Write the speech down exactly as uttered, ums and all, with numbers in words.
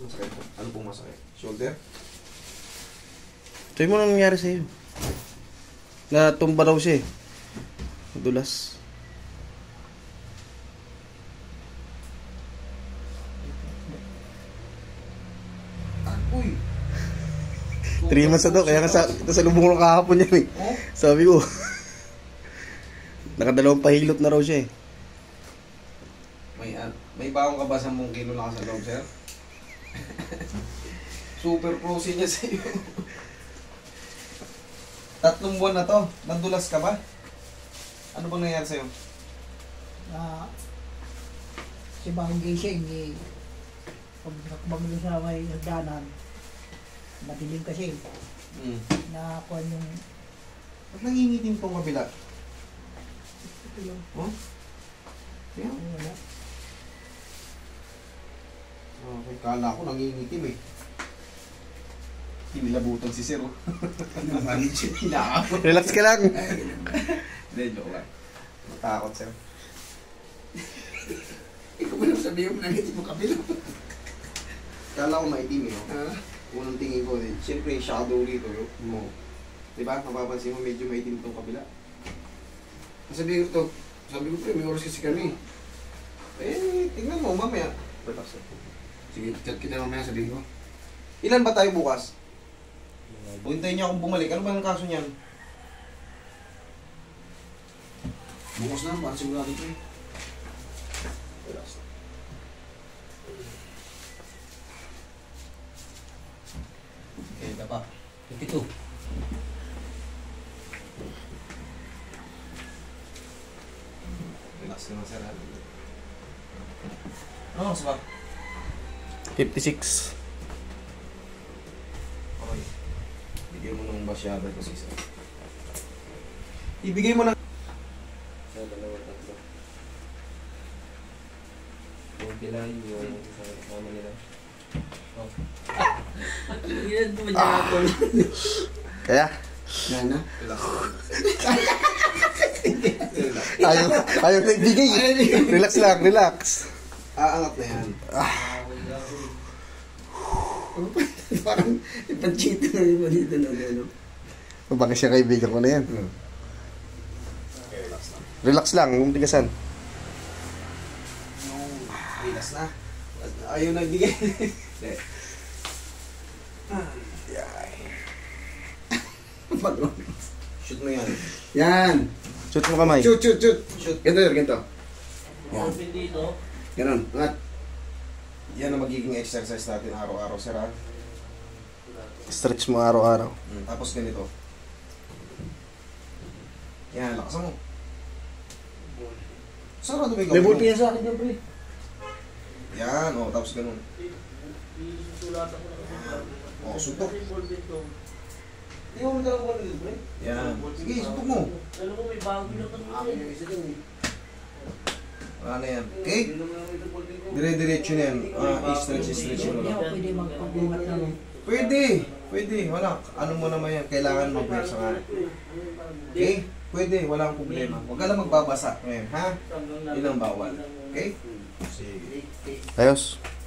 Masakit po. Ano pong masakit? Shoulder? Sabi mo na nangyari sa'yo. Natumba daw siya eh. Dulas. Uy! Three months na daw, kaya nga sa, sa lubong ko kahapon yan eh. Oh? Sabi ko. Nakadalawang pahilot na raw siya eh. May, uh, may baong ka ba sa mong kilo lang sa loob, sir? Super prosy niya sa'yo. Tatlong buwan na to. Nadulas ka ba? Ano bang nangyari sa'yo? Ah, si bagong gising eh. Pag nakabaglo sa may hagdanan, madilim kasi. Hmm. Nakakuha yung... Ba't nangingitim tong kabila? Ito yung... Oh? Yeah. Wala. Okay, kala ko nangingitim eh. Hinilabutan si Sir. Relax ka lang. Hindi, joke lang. Matakot, Sir. Ikaw ba nang sabihin mo nangitim mo kabila? Kala ko maitim eh. Ah? Unang tingin ko, eh, siyempre shadow rito. Mo. Diba? Mapapansin mo medyo maitim itong kabila. Sabi ko to, sabi ko pre, may oras kasi kami. Eh, tingnan mo, mamaya. Relax. Sige, chat kita mamaya sabihin ko. Ilan ba tayo bukas? Hintayin niya akong bumalik. Ano ba ang kaso niyan? Bukas na, para sigurado ito eh. Relax. Okay, ito pa. fifty-two. Relax naman, Sir. Ano, sabak? fifty-six. Okay. Bigyan mo ng basyada ito, Sisa. Ibigay mo ng... Sa dalawa, tatlo. Yung pilay, yung sa kasama nila. Oh. Yan po dyan ako. Kaya? Yan na. Relax. Ayaw, ayaw na ibigay. Relax lang, relax. Aangat na yan. Parang ipanchita na rin mo dito na gano'n. Bakit siya kaibigan ko na yan? Okay, relax na. Relax lang, kung tigasan. No, relax na. Ayaw na ibigay. Shoot mo yan. Yan! Shoot mo kamay. Shoot, shoot, shoot! Shoot. Ganito yun, ganito. Yan. Open dito. Ganon, angat. Yan ang magiging exercise natin araw-araw, Sir. Ha? Stretch mo araw-araw. Mm, tapos ganito. Yan, lakas mo. Sarado ba yung May gawin mo? bulto yan sa akin dyan, pre. Yan, o, tapos ganun. Susulatan ko na kasi. O, suntok. Hindi mo magdala ko dito, pre. Yan. Sige, suntok mo. Alam mo, may bago na ito. Akin yung isa dyan eh. Wala na yan. Okay? Dire-diretso na yan. Ah, i-stretch, i-stretch mo Hindi lang. ako pwede magpag-umat na nun. Pwede. Pwede. Wala. Ano mo naman yan. Kailangan mag-versa nga. Okay? Pwede. Walang problema. Huwag ka lang magbabasa ngayon, ha? Yun ang bawal. Okay? Sige. Ayos.